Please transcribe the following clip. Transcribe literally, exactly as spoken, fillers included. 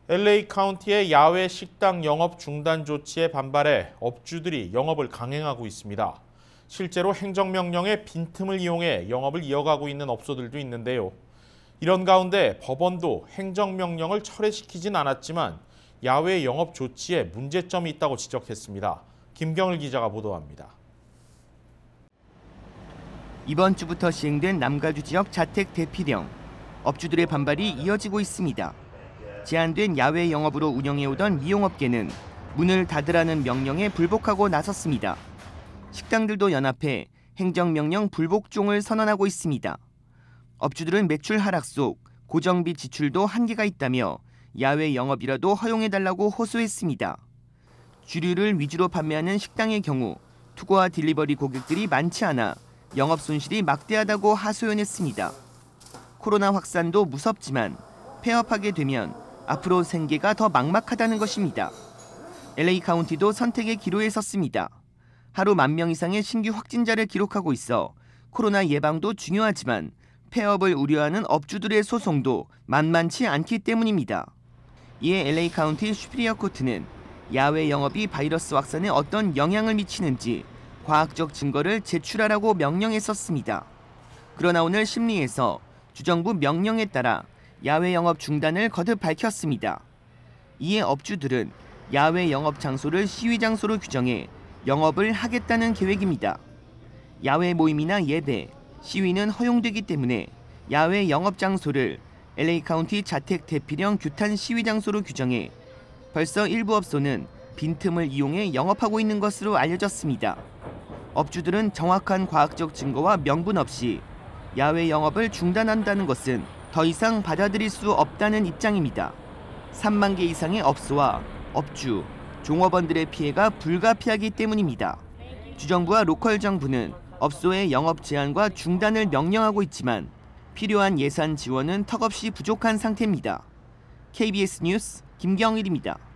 엘에이 카운티의 야외 식당 영업 중단 조치에 반발해 업주들이 영업을 강행하고 있습니다. 실제로 행정명령의 빈틈을 이용해 영업을 이어가고 있는 업소들도 있는데요. 이런 가운데 법원도 행정명령을 철회시키진 않았지만 야외 영업 조치에 문제점이 있다고 지적했습니다. 김경을 기자가 보도합니다. 이번 주부터 시행된 남가주 지역 자택 대피령. 업주들의 반발이 이어지고 있습니다. 제한된 야외 영업으로 운영해오던 미용업계는 문을 닫으라는 명령에 불복하고 나섰습니다. 식당들도 연합해 행정명령 불복종을 선언하고 있습니다. 업주들은 매출 하락 속 고정비 지출도 한계가 있다며 야외 영업이라도 허용해달라고 호소했습니다. 주류를 위주로 판매하는 식당의 경우 투고와 딜리버리 고객들이 많지 않아 영업 손실이 막대하다고 하소연했습니다. 코로나 확산도 무섭지만 폐업하게 되면 앞으로 생계가 더 막막하다는 것입니다. 엘에이 카운티도 선택의 기로에 섰습니다. 하루 만 명 이상의 신규 확진자를 기록하고 있어 코로나 예방도 중요하지만 폐업을 우려하는 업주들의 소송도 만만치 않기 때문입니다. 이에 엘에이 카운티 슈피리어 코트는 야외 영업이 바이러스 확산에 어떤 영향을 미치는지 과학적 증거를 제출하라고 명령했었습니다. 그러나 오늘 심리에서 주정부 명령에 따라 야외 영업 중단을 거듭 밝혔습니다. 이에 업주들은 야외 영업 장소를 시위 장소로 규정해 영업을 하겠다는 계획입니다. 야외 모임이나 예배, 시위는 허용되기 때문에 야외 영업 장소를 엘에이 카운티 자택 대피령 규탄 시위 장소로 규정해 벌써 일부 업소는 빈틈을 이용해 영업하고 있는 것으로 알려졌습니다. 업주들은 정확한 과학적 증거와 명분 없이 야외 영업을 중단한다는 것은 더 이상 받아들일 수 없다는 입장입니다. 삼만 개 이상의 업소와 업주, 종업원들의 피해가 불가피하기 때문입니다. 주정부와 로컬 정부는 업소의 영업 제한과 중단을 명령하고 있지만 필요한 예산 지원은 턱없이 부족한 상태입니다. 케이비에스 뉴스 김경일입니다.